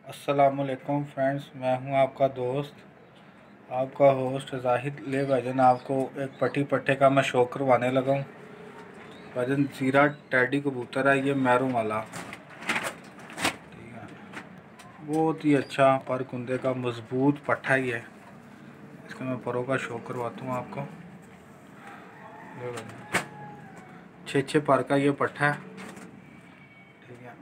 अस्सलामुअलैकुम फ्रेंड्स, मैं हूं आपका दोस्त, आपका होस्ट जाहिद। ले भाईजान, आपको एक पट्टी पट्टे का मैं शो करवाने लगा हूँ। भाईजान जीरा टैडी कबूतर है, ये मैरों वाला, ठीक है। बहुत ही अच्छा पर कुंदे का मजबूत पट्टा ही है। इसका मैं परों का शो करवाता हूँ आपको। ले भाईजान, 6 पर का ये पट्टा है, ठीक है,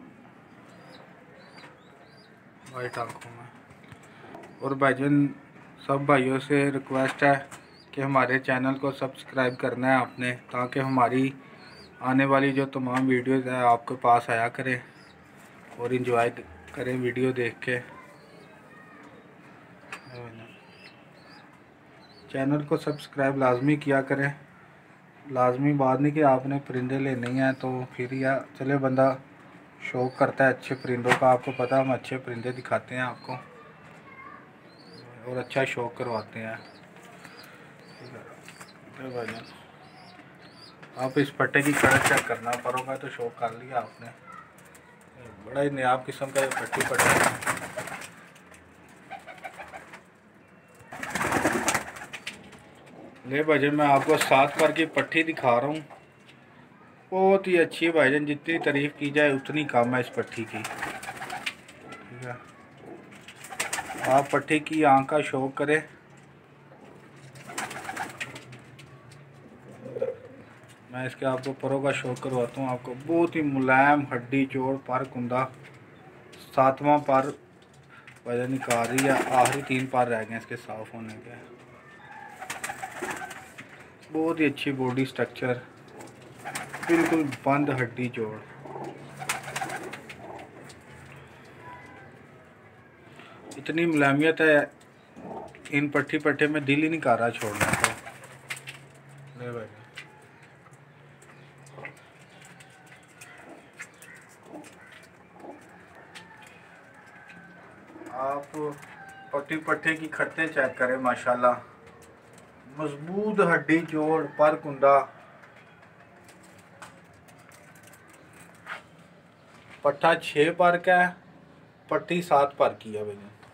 वाइट आंखों में। और भाईजान सब भाइयों से रिक्वेस्ट है कि हमारे चैनल को सब्सक्राइब करना है आपने, ताकि हमारी आने वाली जो तमाम वीडियोज़ है आपके पास आया करें और इन्जॉय करें वीडियो देख के। चैनल को सब्सक्राइब लाजमी किया करें। लाजमी बात नहीं कि आपने परिंदे लेने हैं तो फिर या चले बंदा शौक़ करता है अच्छे परिंदों का। आपको पता है हम अच्छे परिंदे दिखाते हैं आपको और अच्छा शौक़ करवाते हैं, ठीक है भाईजान। आप इस पट्टे की कड़क चेक करना, परों का तो शौक़ कर लिया आपने। बड़ा ही नायाब किस्म का ये पट्टी पट्टा है। ले भाईजान, मैं आपको 7 पर की पट्टी दिखा रहा हूँ। बहुत ही अच्छी है भाईजान, जितनी तारीफ़ की जाए उतनी कम है इस पट्टी की, ठीक है। आप पट्टी की आँख का शौक़ करें। मैं इसके आपको परों का शौक़ करवाता हूँ आपको। बहुत ही मुलायम हड्डी जोड़ पर कुंदा, 7वां पर भाईजान निकाल रही है, आखिरी 3 पर रह गए इसके साफ़ होने के। बहुत ही अच्छी बॉडी स्ट्रक्चर, बिल्कुल बंद हड्डी जोड़। इतनी मुलायमियत है इन पट्टी पट्टे में, दिल ही नहीं कर रहा छोड़ने को। ले भाई, आप पट्टी पट्टे की खट्टे चेक करें, माशाल्लाह मजबूत हड्डी जोड़ पर कुंदा। पट्टा 6 पर का है, पट्टी 7 पर की है भैया।